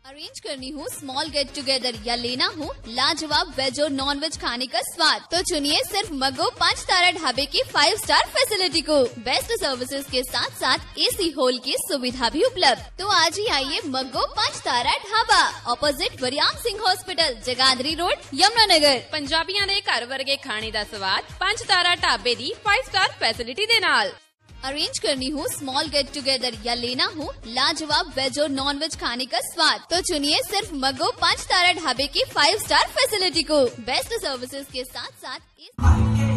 Arrange करनी हो small get together या लेना हो लाजवाब वेज और नॉन वेज खाने का स्वाद, तो चुनिए सिर्फ मग्गो 5 तारा ढाबे की 5 स्टार फैसिलिटी को। बेस्ट सर्विसेज के साथ साथ एसी हॉल की सुविधा भी उपलब्ध। तो आज ही आइए Maggo 5 Tara Dhaba, opposite Wariyam Singh hospital, Jagadhri road, Yamunanagar. पंजाबियां दे घर वर्गे खाने दा स्वाद 5 तारा ढाबे दी 5 स्टार फैसिलिटी दे नाल। अरेंज करनी हो स्मॉल गेट टुगेदर या लेना हो लाजवाब वेज और नॉन वेज खाने का स्वाद, तो चुनिए सिर्फ मग्गो 5 तारा ढाबे की 5 स्टार फैसिलिटी को। बेस्ट सर्विसेज के साथ साथ